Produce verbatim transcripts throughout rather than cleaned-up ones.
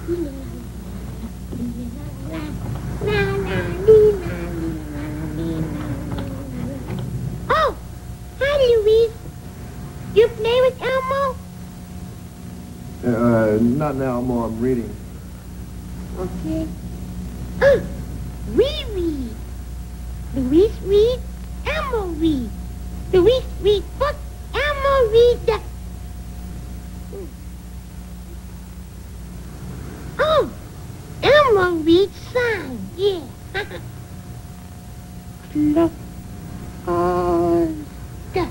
Oh, hi, Louise. You play with Elmo? Uh, not now, Elmo. I'm reading. Okay. Oh, we read. Louise read, Elmo read. Louise read book, Elmo read the... Oh, Elmo read sign, yeah. Close. Closed.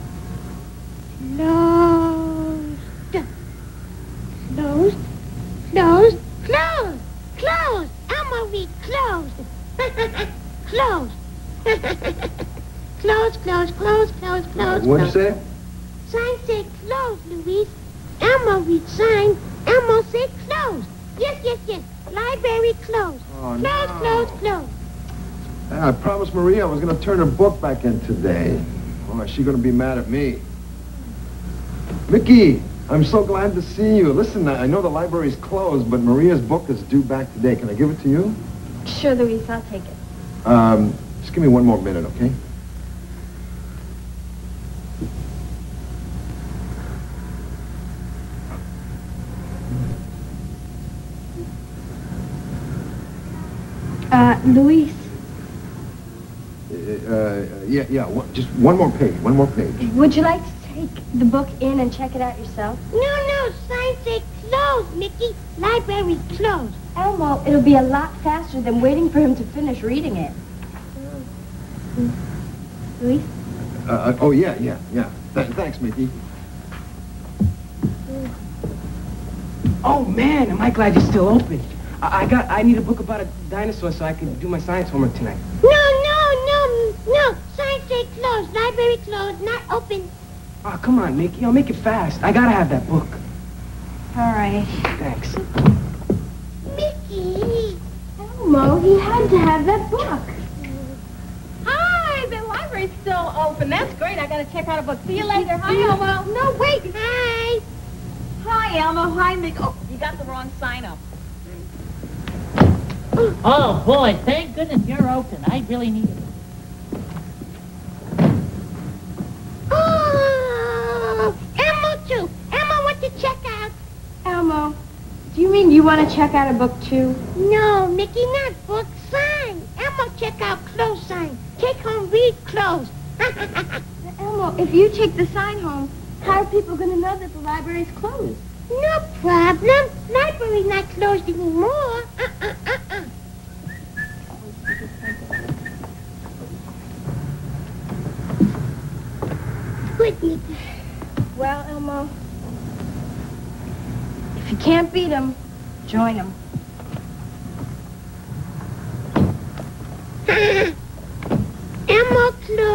Closed. Closed. Closed. Closed. Elmo read closed. Closed. Close, close, close, close, close. What'd you say? Sign say close, Louise. Elmo read sign. Elmo say close. Yes, yes, yes. Library closed. Oh, close, no. close, close. I promised Maria I was going to turn her book back in today. Oh, is she going to be mad at me? Micki, I'm so glad to see you. Listen, I know the library's closed, but Maria's book is due back today. Can I give it to you? Sure, Louise, I'll take it. Um, just give me one more minute, okay? Uh, Louise. Uh, uh, yeah, yeah, one, just one more page, one more page. Would you like to take the book in and check it out yourself? No, no, sign say closed, Micki. Library closed. Elmo, it'll be a lot faster than waiting for him to finish reading it. Mm. Louise? Uh, uh, oh, yeah, yeah, yeah. Th thanks, Micki. Oh, man, am I glad you're still open. I, I got, I need a book about a dinosaur so I can do my science homework tonight. No, no, no, no. Sign say closed. Library closed, not open. Oh, come on, Micki. I'll make it fast. I gotta have that book. All right. Thanks. Micki. Elmo, he had to have that book. Hi, the library's still open. That's great. I gotta check out a book. See you later. Hi, Elmo. No, wait. Hi. Hi, Elmo. Hi, Mick. Oh, you got the wrong sign up. Oh, boy, thank goodness you're open. I really need it. Oh, Elmo too. Elmo wants to check out. Elmo, do you mean you want to check out a book, too? No, Mickey, not book. Sign. Elmo check out close sign. Take home, read close. Elmo, if you take the sign home, how are people going to know that the library's closed? No problem. Library's not closed anymore. Uh-uh, uh-uh. Good, Mickey. Well, Elmo, if you can't beat them, join them. Elmo closed.